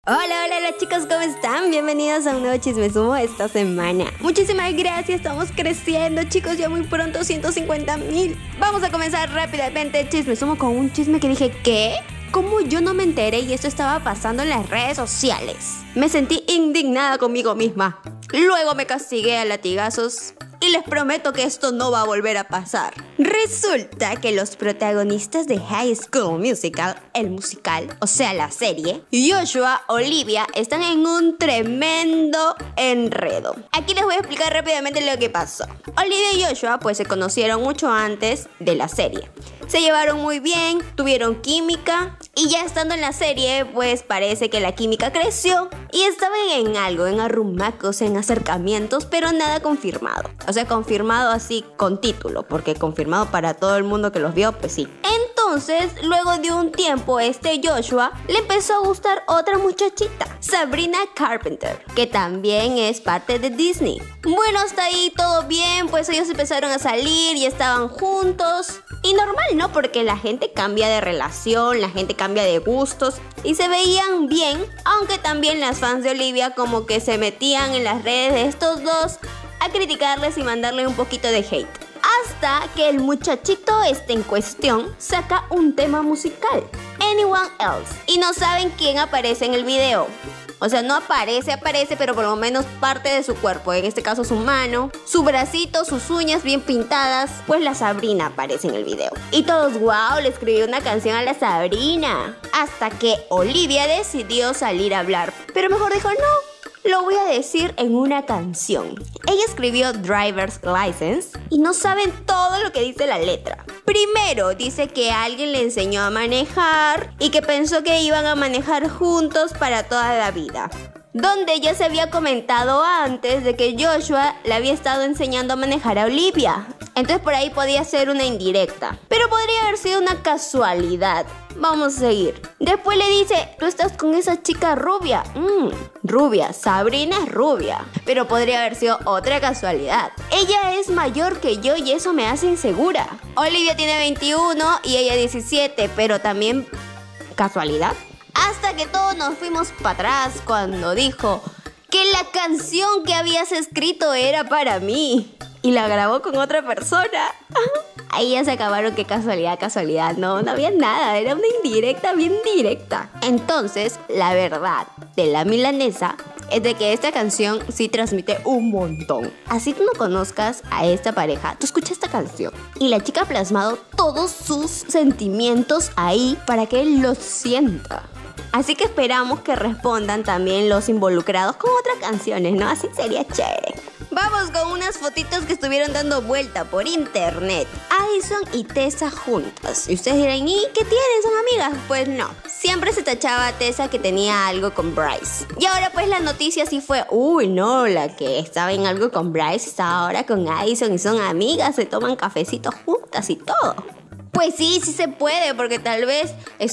Hola chicos, ¿cómo están? Bienvenidos a un nuevo Chisme Sumo esta semana. Muchísimas gracias, estamos creciendo chicos, ya muy pronto 150,000. Vamos a comenzar rápidamente el Chisme Sumo con un chisme que dije, ¿qué? ¿Cómo yo no me enteré y esto estaba pasando en las redes sociales? Me sentí indignada conmigo misma. Luego me castigué a latigazos y les prometo que esto no va a volver a pasar. Resulta que los protagonistas de High School Musical, el musical, o sea la serie, Joshua, Olivia, están en un tremendo enredo. Aquí les voy a explicar rápidamente lo que pasó. Olivia y Joshua pues se conocieron mucho antes de la serie. Se llevaron muy bien, tuvieron química y ya estando en la serie pues parece que la química creció y estaban en algo, en arrumacos, en acercamientos, pero nada confirmado. O sea, confirmado así con título, porque confirmado para todo el mundo que los vio, pues sí. Entonces, luego de un tiempo, Joshua le empezó a gustar otra muchachita, Sabrina Carpenter, que también es parte de Disney. Bueno, hasta ahí todo bien, pues ellos empezaron a salir y estaban juntos. Y normal, ¿no? Porque la gente cambia de relación, la gente cambia de gustos y se veían bien, aunque también las fans de Olivia como que se metían en las redes de estos dos a criticarles y mandarle un poquito de hate. Hasta que el muchachito en cuestión saca un tema musical, Anyone Else, y no saben quién aparece en el video. O sea, no aparece, pero por lo menos parte de su cuerpo, en este caso su mano, su bracito, sus uñas bien pintadas, pues la Sabrina aparece en el video. Y todos, wow, le escribió una canción a la Sabrina. Hasta que Olivia decidió salir a hablar, pero mejor dijo, no, lo voy a decir en una canción. Ella escribió Driver's License y no saben todo lo que dice la letra. Primero, dice que alguien le enseñó a manejar y que pensó que iban a manejar juntos para toda la vida. Donde ya se había comentado antes de que Joshua le había estado enseñando a manejar a Olivia. Entonces por ahí podía ser una indirecta. Pero podría haber sido una casualidad. Vamos a seguir. Después le dice, tú estás con esa chica rubia. Rubia, Sabrina es rubia. Pero podría haber sido otra casualidad. Ella es mayor que yo y eso me hace insegura. Olivia tiene 21 y ella 17, pero también casualidad. Hasta que todos nos fuimos para atrás cuando dijo que la canción que habías escrito era para mí y la grabó con otra persona. Ahí ya se acabaron, qué casualidad, no había nada, era una indirecta bien directa. Entonces, la verdad de la milanesa es de que esta canción sí transmite un montón. Así tú no conozcas a esta pareja, tú escuchas esta canción y la chica ha plasmado todos sus sentimientos ahí para que él los sienta. Así que esperamos que respondan también los involucrados con otras canciones, ¿no? Así sería chévere. Vamos con unas fotitos que estuvieron dando vuelta por internet. Addison y Tessa juntas. Y ustedes dirán, ¿y qué tienen? ¿Son amigas? Pues no. Siempre se tachaba a Tessa que tenía algo con Bryce. Y ahora pues la noticia sí fue, no, la que estaba en algo con Bryce está ahora con Addison y son amigas, se toman cafecitos juntas y todo. Pues sí se puede, porque tal vez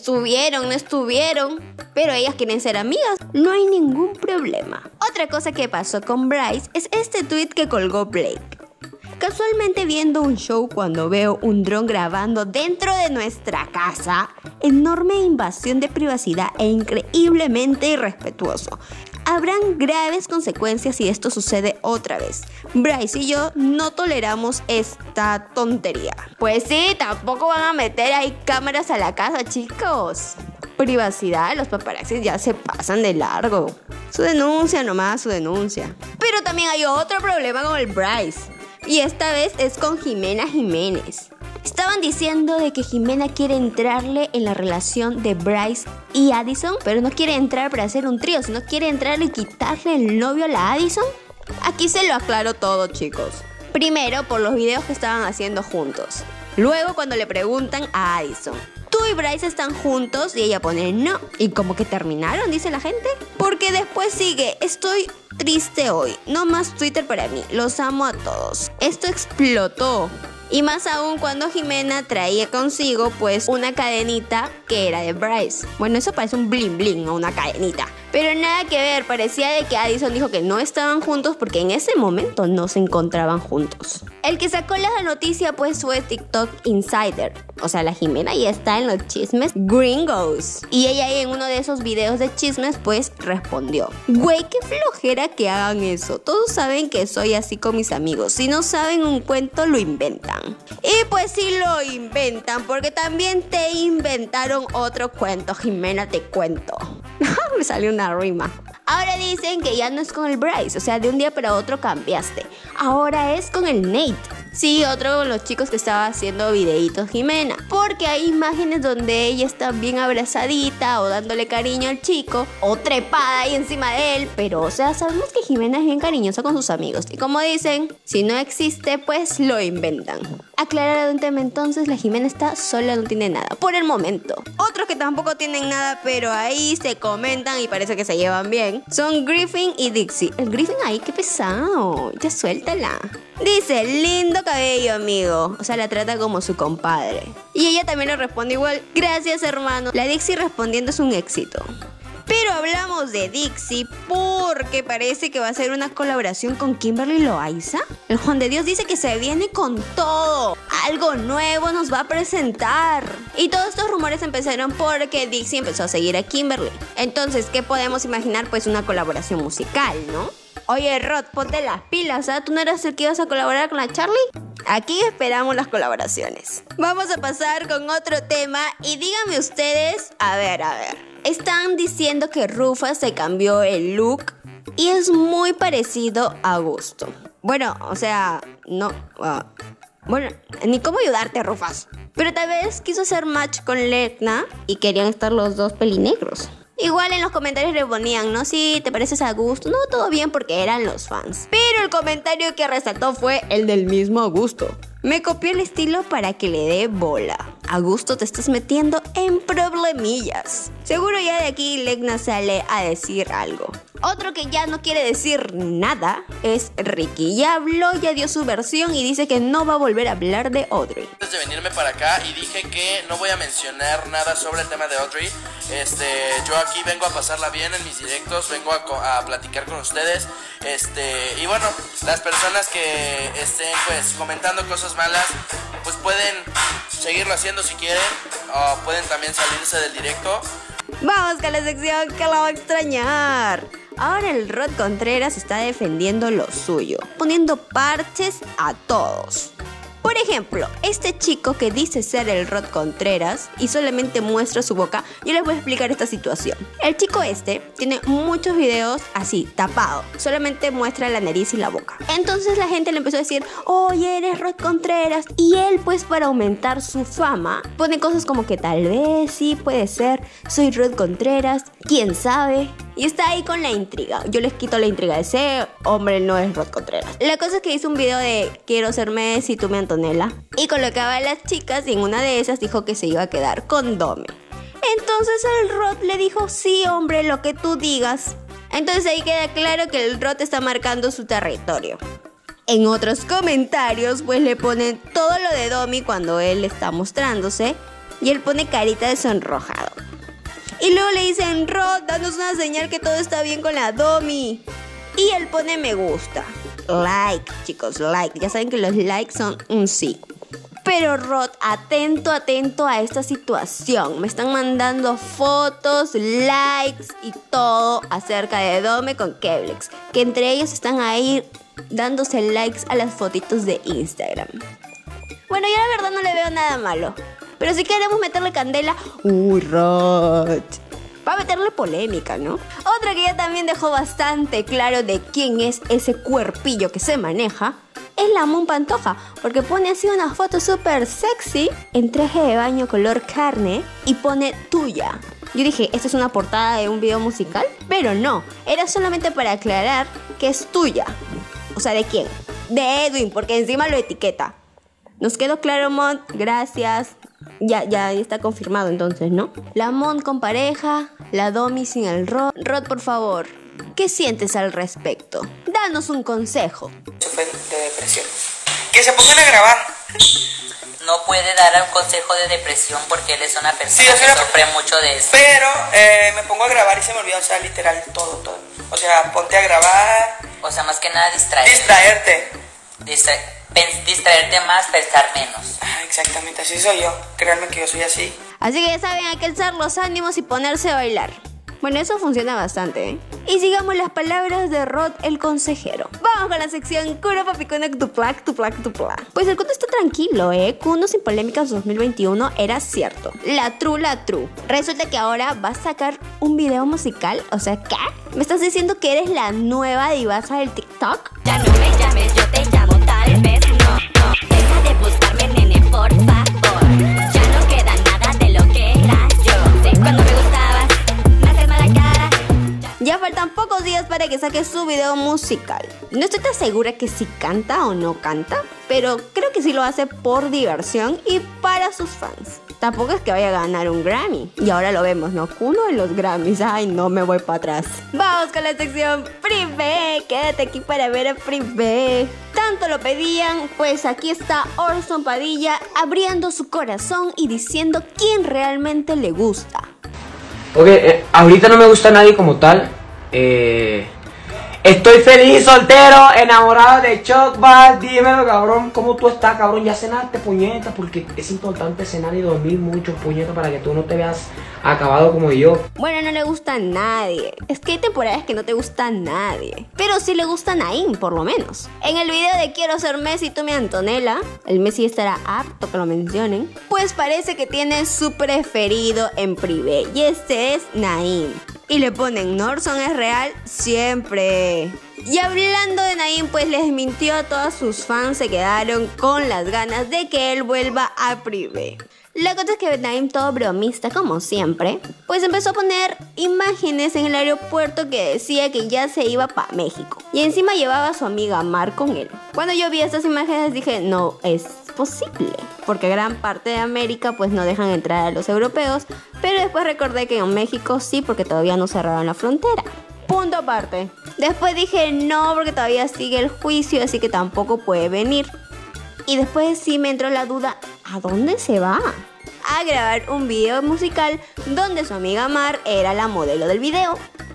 no estuvieron, pero ellas quieren ser amigas. No hay ningún problema. Otra cosa que pasó con Bryce es este tweet que colgó Blake. Casualmente viendo un show cuando veo un dron grabando dentro de nuestra casa, enorme invasión de privacidad e increíblemente irrespetuoso. Habrán graves consecuencias si esto sucede otra vez. Bryce y yo no toleramos esta tontería. Pues sí, tampoco van a meter ahí cámaras a la casa, chicos. Privacidad, los paparazzis ya se pasan de largo. Su denuncia nomás, su denuncia. Pero también hay otro problema con el Bryce. Y esta vez es con Jimena Jiménez. Estaban diciendo de que Jimena quiere entrarle en la relación de Bryce y Addison, pero no quiere entrar para hacer un trío, sino quiere entrarle y quitarle el novio a la Addison. Aquí se lo aclaro todo, chicos. Primero, por los videos que estaban haciendo juntos. Luego, cuando le preguntan a Addison, ¿tú y Bryce están juntos? Y ella pone no. Y como que terminaron, dice la gente. Porque después sigue, estoy triste hoy, no más Twitter para mí, los amo a todos. Esto explotó. Y más aún cuando Jimena traía consigo pues una cadenita que era de Bryce. Bueno, eso parece un bling bling, no una cadenita. Pero nada que ver, parecía de que Addison dijo que no estaban juntos porque en ese momento no se encontraban juntos. El que sacó la noticia pues fue TikTok Insider. O sea, la Jimena ya está en los chismes gringos. Y ella ahí en uno de esos videos de chismes pues respondió: güey, qué flojera que hagan eso. Todos saben que soy así con mis amigos. Si no saben un cuento, lo inventan. Y pues sí lo inventan, porque también te inventaron otro cuento. Jimena, te cuento. Me salió una rima. Ahora dicen que ya no es con el Bryce, o sea, de un día para otro cambiaste. Ahora es con el Nate. Sí, otro de los chicos que estaba haciendo videitos Jimena. Porque hay imágenes donde ella está bien abrazadita o dándole cariño al chico o trepada ahí encima de él. Pero, o sea, sabemos que Jimena es bien cariñosa con sus amigos. Y como dicen, si no existe, pues lo inventan. Aclarar un tema entonces, la Jimena está sola, no tiene nada, por el momento. Otros que tampoco tienen nada, pero ahí se comentan y parece que se llevan bien, son Griffin y Dixie. El Griffin ahí, qué pesado, ya suéltala. Dice, lindo cabello, amigo. O sea, la trata como su compadre. Y ella también le responde igual, gracias, hermano. La Dixie respondiendo es un éxito. Pero hablamos de Dixie porque parece que va a ser una colaboración con Kimberly Loaiza. El Juan de Dios dice que se viene con todo. Algo nuevo nos va a presentar. Y todos estos rumores empezaron porque Dixie empezó a seguir a Kimberly. Entonces, ¿qué podemos imaginar? Pues una colaboración musical, ¿no? Oye, Rod, ponte las pilas, ¿ah? ¿Tú no eras el que ibas a colaborar con la Charlie? Aquí esperamos las colaboraciones. Vamos a pasar con otro tema y díganme ustedes, a ver. Están diciendo que Rufus se cambió el look y es muy parecido a Gusto. Bueno, o sea, no... bueno, ni cómo ayudarte, Rufus. Pero tal vez quiso hacer match con Legna y querían estar los dos pelinegros. Igual en los comentarios le ponían, ¿no? Sí, ¿te pareces a Gusto? No, todo bien porque eran los fans. Pero el comentario que resaltó fue el del mismo Gusto. Me copió el estilo para que le dé bola. A Gusto te estás metiendo en problemillas. Seguro ya de aquí Legna sale a decir algo. Otro que ya no quiere decir nada es Ricky. Ya habló, ya dio su versión y dice que no va a volver a hablar de Audrey. Antes de venirme para acá y dije que no voy a mencionar nada sobre el tema de Audrey. Yo aquí vengo a pasarla bien en mis directos, vengo a platicar con ustedes. Y bueno, las personas que estén pues comentando cosas malas, pues pueden seguirlo haciendo si quieren, o pueden también salirse del directo. Vamos con la sección que la va a extrañar. Ahora el Rod Contreras está defendiendo lo suyo, poniendo parches a todos. Por ejemplo, este chico que dice ser el Rod Contreras y solamente muestra su boca, yo les voy a explicar esta situación. El chico tiene muchos videos así, tapado, solamente muestra la nariz y la boca. Entonces la gente le empezó a decir, oye, eres Rod Contreras. Y él, pues para aumentar su fama, pone cosas como que tal vez sí, puede ser, soy Rod Contreras, quién sabe. Y está ahí con la intriga. Yo les quito la intriga. Ese hombre no es Rod Contreras. La cosa es que hizo un video de quiero ser Messi, tú me Antonella. Y colocaba a las chicas y en una de esas dijo que se iba a quedar con Dome. Entonces el Rod le dijo, sí hombre, lo que tú digas. Entonces ahí queda claro que el Rod está marcando su territorio. En otros comentarios pues le ponen todo lo de Domi cuando él está mostrándose. Y él pone carita de sonrojado. Y luego le dicen, Rod, danos una señal que todo está bien con la Domi. Y él pone me gusta. Like, chicos, like. Ya saben que los likes son un sí. Pero Rod, atento a esta situación. Me están mandando fotos, likes y todo acerca de Dome con Keblex. Que entre ellos están ahí dándose likes a las fotitos de Instagram. Bueno, yo la verdad no le veo nada malo. Pero si queremos meterle candela, Rod, va a meterle polémica, ¿no? Otra que ya también dejó bastante claro de quién es ese cuerpillo que se maneja es la Mon Pantoja, porque pone así una foto súper sexy en traje de baño color carne y pone tuya. Yo dije, ¿esta es una portada de un video musical? Pero no, era solamente para aclarar que es tuya. O sea, ¿de quién? De Edwin, porque encima lo etiqueta. ¿Nos quedó claro, Mon? Gracias. Ya está confirmado entonces, ¿no? La Mon con pareja, la Domi sin el Rod. Rod, por favor, ¿qué sientes al respecto? Danos un consejo. Sufren de depresión. Que se pongan a grabar. no puede dar un consejo de depresión porque él es una persona que sufre mucho de eso. Pero me pongo a grabar y se me olvida, o sea, literal, todo. O sea, ponte a grabar. O sea, más que nada distraerte. Distraerte más, pensar menos. Exactamente, así soy yo. Créanme que yo soy así. Así que ya saben, hay que alzar los ánimos y ponerse a bailar. Bueno, eso funciona bastante, ¿eh? Y sigamos las palabras de Rod el consejero. Vamos con la sección Kuro Papi Kuno Tuplak. Pues el cuento está tranquilo, ¿eh? Kuno sin polémicas 2021 era cierto. La true. Resulta que ahora va a sacar un video musical. O sea, ¿qué? ¿Me estás diciendo que eres la nueva divasa del TikTok? Ya no me llames, yo te llamo tal vez. No, deja de buscarme, nene, por favor. Ya no queda nada de lo que era yo. Sí, cuando me gustabas, me haces mala cara. Ya faltan pocos días para que saque su video musical. No estoy tan segura que si canta o no canta, pero creo que sí lo hace por diversión y para sus fans. Tampoco es que vaya a ganar un Grammy. Y ahora lo vemos, ¿no? Uno de los Grammys. Ay, no, me voy para atrás. Vamos con la sección Privé. Quédate aquí para ver a Privé. Tanto lo pedían, pues aquí está Orson Padilla abriendo su corazón y diciendo quién realmente le gusta. Ok, ahorita no me gusta nadie como tal. Estoy feliz, soltero, enamorado de Chocbal. Dímelo, cabrón, ¿cómo tú estás, cabrón? Ya cenaste, puñeta, porque es importante cenar y dormir mucho, puñeta, para que tú no te veas acabado como yo. Bueno, no le gusta a nadie. Es que hay temporadas que no te gusta a nadie. Pero sí le gusta a Naim, por lo menos. En el video de Quiero ser Messi, tú me Antonella, el Messi estará apto que lo mencionen, pues parece que tiene su preferido en Privé. Y este es Naim. Y le ponen, Norson es real siempre. Y hablando de Naim, pues les mintió a todos sus fans, se quedaron con las ganas de que él vuelva a Privé. La cosa es que Naim, todo bromista como siempre, pues empezó a poner imágenes en el aeropuerto que decía que ya se iba para México. Y encima llevaba a su amiga Mar con él. Cuando yo vi estas imágenes dije, no es posible, porque gran parte de América pues no dejan entrar a los europeos, pero después recordé que en México sí, porque todavía no cerraron la frontera. Punto aparte. Después dije no, porque todavía sigue el juicio, así que tampoco puede venir. Y después sí me entró la duda, ¿a dónde se va? A grabar un video musical donde su amiga Mar era la modelo del video.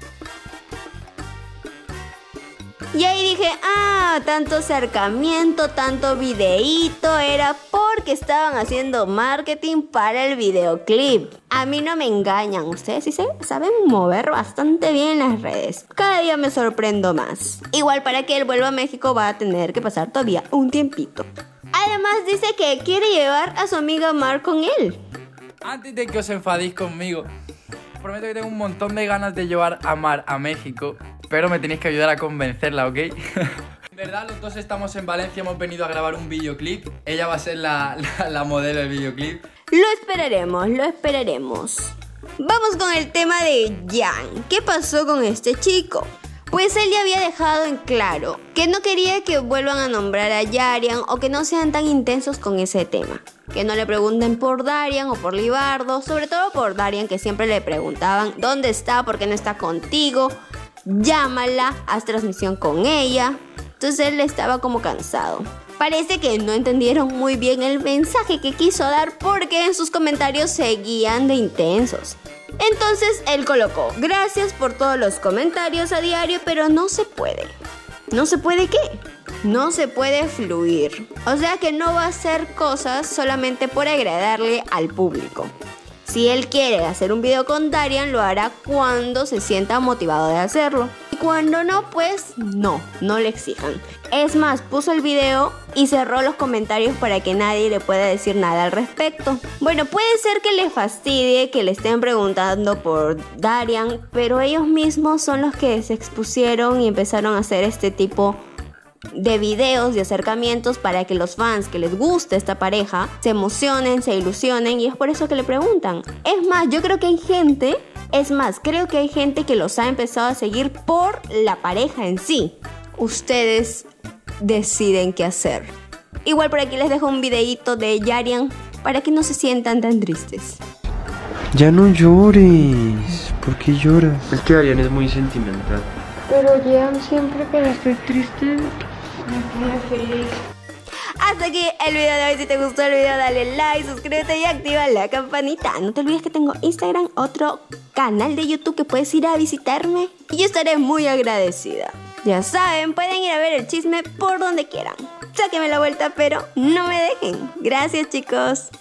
Y ahí dije, tanto acercamiento, tanto videíto, era porque estaban haciendo marketing para el videoclip. A mí no me engañan, ustedes sí saben mover bastante bien las redes. Cada día me sorprendo más. Igual para que él vuelva a México va a tener que pasar todavía un tiempito. Además dice que quiere llevar a su amiga Mar con él. Antes de que os enfadéis conmigo, prometo que tengo un montón de ganas de llevar a Mar a México, pero me tenéis que ayudar a convencerla, ¿ok? En verdad, los dos estamos en Valencia, hemos venido a grabar un videoclip. Ella va a ser la modelo del videoclip. Lo esperaremos. Vamos con el tema de Jan. ¿Qué pasó con este chico? Pues él ya había dejado en claro que no quería que vuelvan a nombrar a Yarian o que no sean tan intensos con ese tema. Que no le pregunten por Darian o por Libardo, sobre todo por Darian, que siempre le preguntaban ¿dónde está? ¿Por qué no está contigo? Llámala, haz transmisión con ella. Entonces él estaba como cansado. Parece que no entendieron muy bien el mensaje que quiso dar porque en sus comentarios seguían de intensos. Entonces él colocó, gracias por todos los comentarios a diario, pero no se puede. ¿No se puede qué? No se puede fluir. O sea que no va a hacer cosas solamente por agradarle al público. Si él quiere hacer un video con Darian, lo hará cuando se sienta motivado de hacerlo. Y cuando no, pues no le exijan. Es más, puso el video y cerró los comentarios para que nadie le pueda decir nada al respecto. Bueno, puede ser que le fastidie que le estén preguntando por Darian, pero ellos mismos son los que se expusieron y empezaron a hacer este tipo de videos, de acercamientos para que los fans que les guste esta pareja se emocionen, se ilusionen, y es por eso que le preguntan. Es más, yo creo que hay gente, creo que hay gente que los ha empezado a seguir por la pareja en sí. Ustedes deciden qué hacer. Igual por aquí les dejo un videíto de Yarian para que no se sientan tan tristes. Ya no llores. ¿Por qué lloras? Es que Ariana es muy sentimental. Pero Jan, siempre que estoy triste, me pone feliz. hasta aquí el video de hoy. Si te gustó el video, dale like, suscríbete y activa la campanita. No te olvides que tengo Instagram, otro canal de YouTube que puedes ir a visitarme y yo estaré muy agradecida. Ya saben, pueden ir a ver el chisme por donde quieran. Sáquenme la vuelta, pero no me dejen. Gracias, chicos.